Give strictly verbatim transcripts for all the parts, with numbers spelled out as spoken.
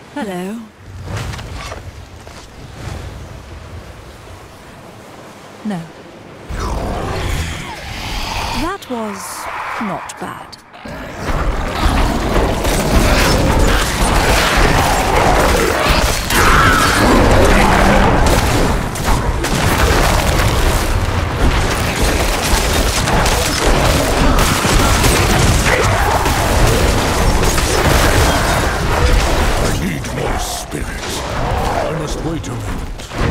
Hello. No. That was not bad. I need more spirit. I must wait a minute.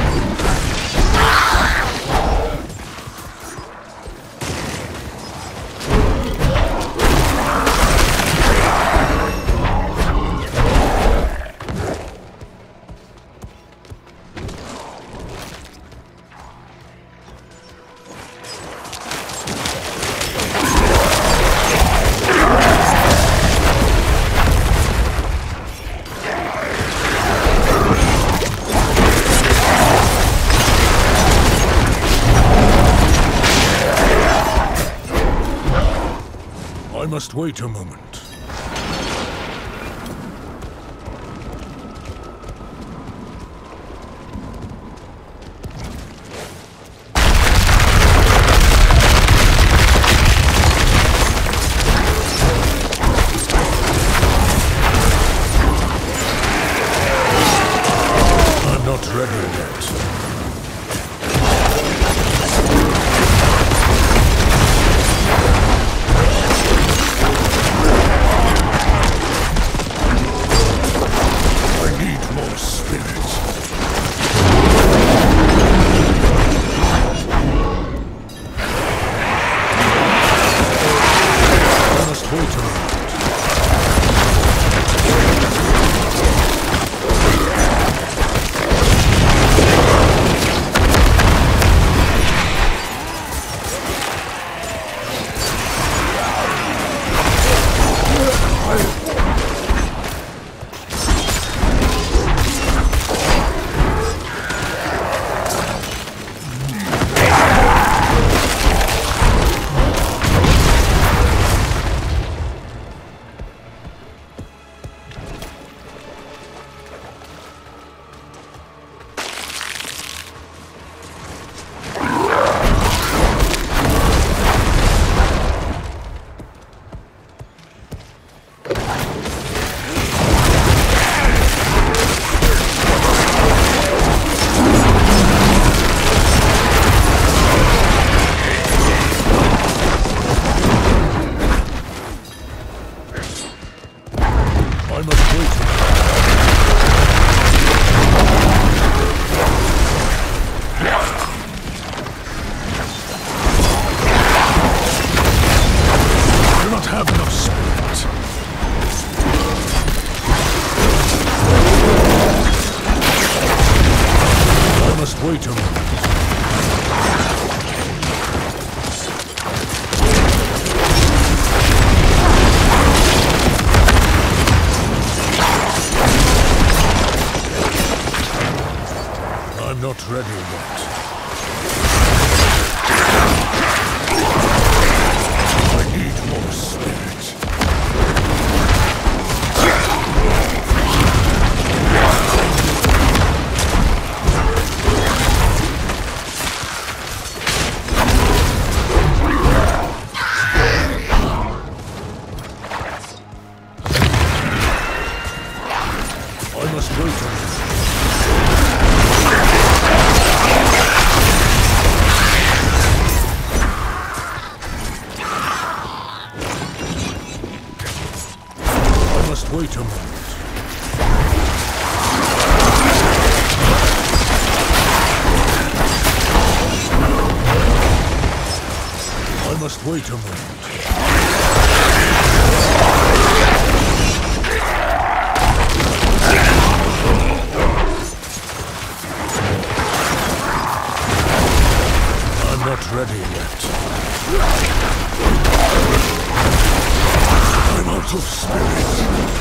I must wait a moment. I'm not ready yet. Wait a minute. I'm not ready yet. I need more spirit. I must wait a minute. Wait a moment. I must wait a moment. I'm not ready yet. I'm out of spirit.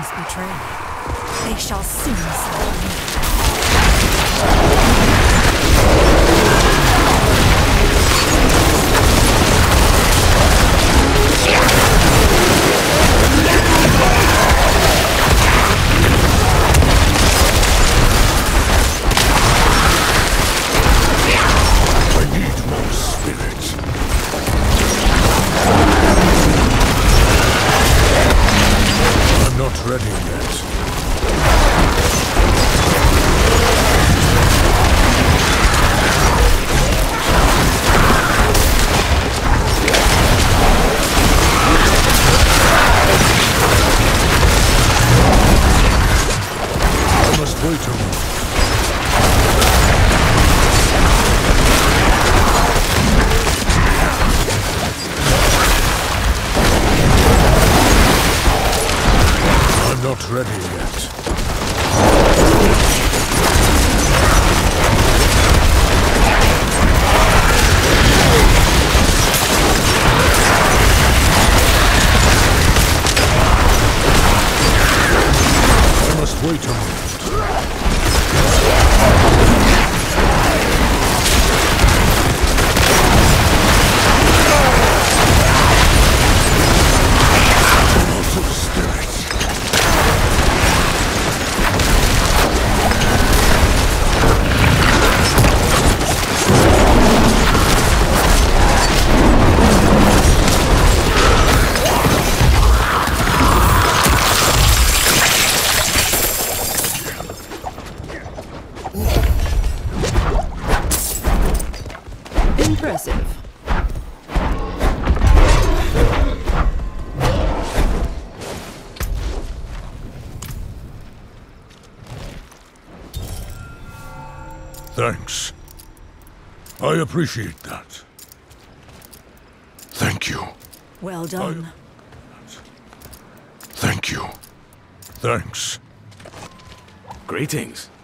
enemies betray me, they shall soon serve me. Ready yet. I must wait a moment. Not ready yet. I must wait a moment. Impressive. Thanks. I appreciate that. Thank you. Well done. I... Thank you. Thanks. Greetings.